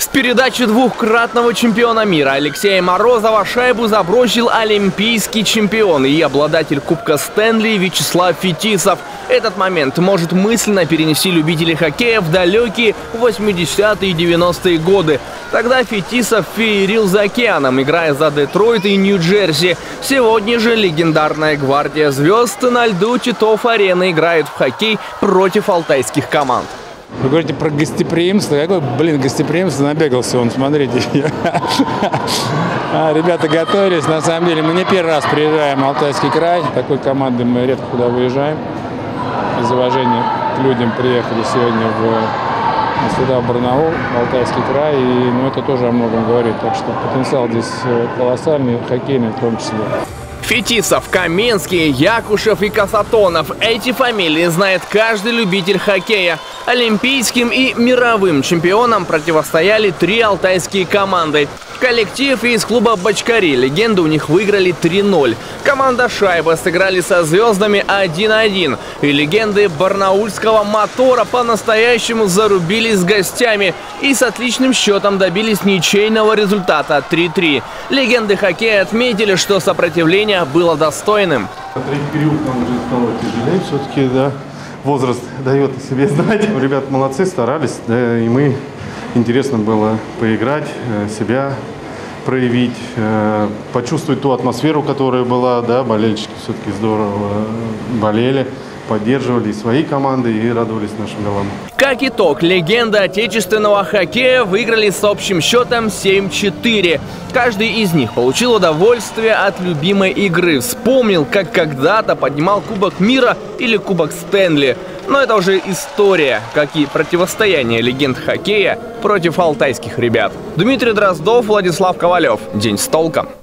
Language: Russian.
В передаче двукратного чемпиона мира Алексея Морозова шайбу забросил олимпийский чемпион и обладатель Кубка Стэнли Вячеслав Фетисов. Этот момент может мысленно перенести любителей хоккея в далекие 80-е и 90-е годы. Тогда Фетисов феерил за океаном, играя за Детройт и Нью-Джерси. Сегодня же легендарная гвардия звезд на льду Титов-арены играет в хоккей против алтайских команд. Вы говорите про гостеприимство. Какое, гостеприимство, набегался он, смотрите. Ребята готовились. На самом деле мы не первый раз приезжаем в Алтайский край. Такой командой мы редко куда выезжаем. Из уважения к людям приехали сегодня сюда, в Барнаул, в Алтайский край. И это тоже о многом говорит. Так что потенциал здесь колоссальный, хоккейный в том числе. Фетисов, Каменский, Якушев и Касатонов. Эти фамилии знает каждый любитель хоккея. Олимпийским и мировым чемпионам противостояли 3 алтайские команды. Коллектив из клуба «Бочкари». Легенды у них выиграли 3-0. Команда «Шайба» сыграли со звездами 1-1. И легенды барнаульского «Мотора» по-настоящему зарубились с гостями. И с отличным счетом добились ничейного результата 3-3. Легенды хоккея отметили, что сопротивление было достойным. Третий период нам уже стало тяжелее все-таки, да. Возраст дает о себе знать. Ребята молодцы, старались, да, и мы... Интересно было поиграть, себя проявить, почувствовать ту атмосферу, которая была, да, болельщики все-таки здорово болели, поддерживали свои команды и радовались нашим голам. Как итог, легенды отечественного хоккея выиграли с общим счетом 7-4. Каждый из них получил удовольствие от любимой игры. Вспомнил, как когда-то поднимал Кубок мира или Кубок Стэнли. Но это уже история, как и противостояние легенд хоккея против алтайских ребят. Дмитрий Дроздов, Владислав Ковалев. День с толком.